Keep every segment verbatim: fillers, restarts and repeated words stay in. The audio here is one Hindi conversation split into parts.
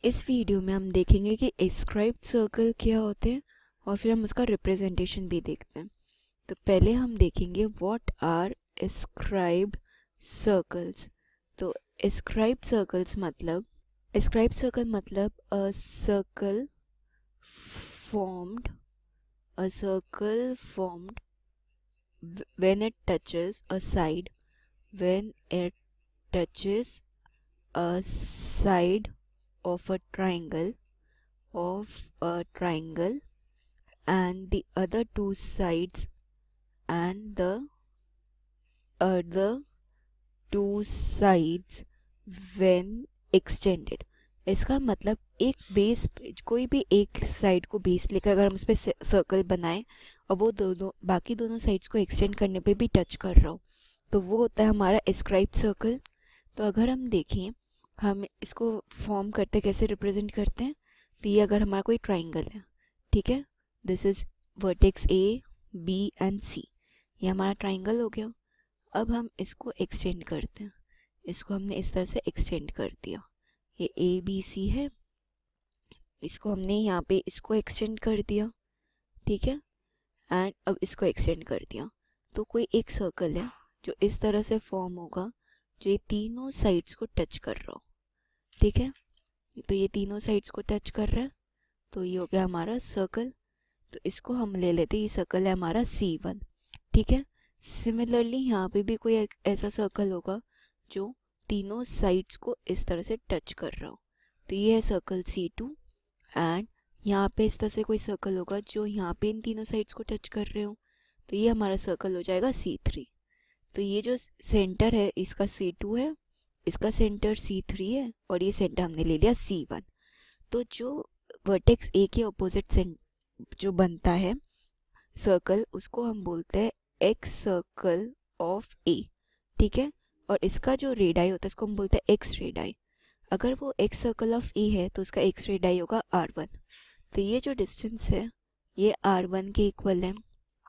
इस वीडियो में हम देखेंगे कि एस्क्राइब्ड सर्कल क्या होते हैं और फिर हम उसका रिप्रेजेंटेशन भी देखते हैं। तो पहले हम देखेंगे व्हाट आर एस्क्राइब्ड सर्कल्स। तो एस्क्राइब्ड सर्कल्स मतलब एस्क्राइब्ड सर्कल मतलब a circle formed a circle formed when it touches a side when it touches a side of a triangle of a triangle and the other two sides and the other two sides when extended। इसका मतलब एक बेस, कोई भी एक साइड को बेस लेकर अगर हम उस पर सर्कल बनाएं और वो दोनों बाकी दोनों साइड्स को एक्सटेंड करने पे भी टच कर रहा हो तो वो होता है हमारा एस्क्राइब्ड सर्कल। तो अगर हम देखें हम इसको फॉर्म करते कैसे रिप्रेजेंट करते हैं, तो ये अगर हमारा कोई ट्राइंगल है, ठीक है, this is vertex A B and C, ये हमारा ट्राइंगल हो गया। अब हम इसको एक्सटेंड करते हैं, इसको हमने इस तरह से एक्सटेंड कर दिया, ये ए बी सी है, इसको हमने यहाँ पे इसको एक्सटेंड कर दिया, ठीक है, एंड अब इसको एक्सटेंड कर दिया। तो कोई एक सर्कल है जो इस तरह से फॉर्म होगा जो ये तीनों साइड्स को टच कर रहा हो, ठीक है, तो ये तीनों साइड्स को टच कर रहा है, तो ये हो गया हमारा सर्कल। तो इसको हम ले लेते हैं, ये सर्कल है हमारा सी वन, ठीक है। सिमिलरली यहाँ पे भी कोई ऐसा सर्कल होगा जो तीनों साइड्स को इस तरह से टच कर रहा हो, तो ये है सर्कल सी टू। एंड यहाँ पे इस तरह से कोई सर्कल होगा जो यहाँ पे इन तीनों साइड्स को टच कर रहे हो, तो ये हमारा सर्कल हो जाएगा सी थ्री। तो ये जो सेंटर है इसका सी टू है, इसका सेंटर सी थ्री है और ये सेंटर हमने ले लिया सी वन। तो जो वर्टेक्स ए के ऑपोजिट जो बनता है सर्कल उसको हम बोलते हैं एक्स सर्कल ऑफ ए, ठीक है, और इसका जो रेडाई होता है इसको हम बोलते हैं एक्स रेडाई। अगर वो एक्स सर्कल ऑफ ए है तो उसका एक्स रेडाई होगा आर वन। तो ये जो डिस्टेंस है ये आर वन के इक्वल है।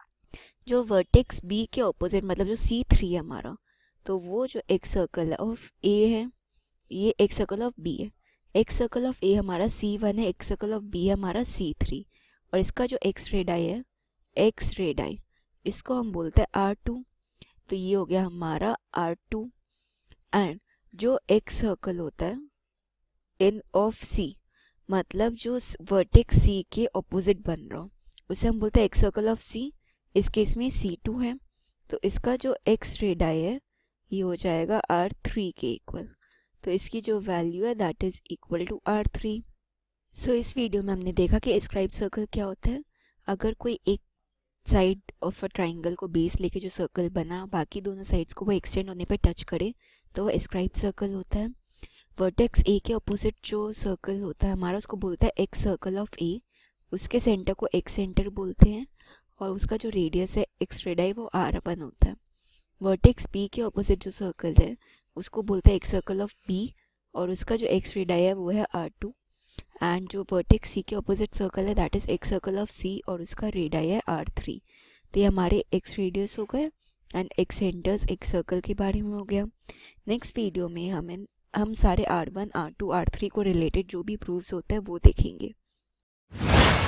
जो वर्टेक्स बी के ऑपोजिट मतलब जो सी थ्री है हमारा, तो वो जो एक्स सर्कल ऑफ ए है ये एक्स सर्कल ऑफ बी है। एक्स सर्कल ऑफ ए हमारा सी वन है, एक्स सर्कल ऑफ बी है हमारा सी थ्री, और इसका जो एक्स रेडाई है एक्स रेडाई इसको हम बोलते हैं आर टू। तो ये हो गया हमारा आर टू। एंड जो एक्स सर्कल होता है इन ऑफ सी मतलब जो वर्टेक्स सी के ऑपोजिट बन रहा हो उसे हम बोलते हैं एक्स सर्कल ऑफ सी। इस केस में सी टू है, तो इसका जो एक्स रेडाई है ये हो जाएगा आर थ्री के इक्वल। तो इसकी जो वैल्यू है that is equal to R three. So इस वीडियो में हमने देखा कि एस्क्राइब्ड सर्कल क्या होता है। अगर कोई एक साइड ऑफ अ ट्राइंगल को बेस लेके जो सर्कल बना बाकी दोनों साइड्स को वो एक्सटेंड होने पे टच करे तो वो एस्क्राइब्ड सर्कल होता है। वर्टेक्स ए के ऑपोजिट जो सर्कल होता है हमारा उसको बोलता है एक्स सर्कल ऑफ ए, उसके सेंटर को एक्स सेंटर बोलते हैं और उसका जो रेडियस है एक्स रेडाई वो आर वन होता है। वर्टेक्स बी के ऑपोजिट जो सर्कल है उसको बोलते हैं एक्स सर्कल ऑफ बी और उसका जो एक्स रेडाई है वो है आर टू। एंड जो वर्टेक्स सी के ऑपोजिट सर्कल है that is ex circle of C और उसका रेडाई है आर थ्री। तो ये हमारे एक्स रेडियस हो गए and ex centres ex circle के बारे में हो गया। नेक्स्ट वीडियो में हमें हम सारे R one R two R three को रिलेटेड जो भी प्रूफ्स होता है वो देखेंगे।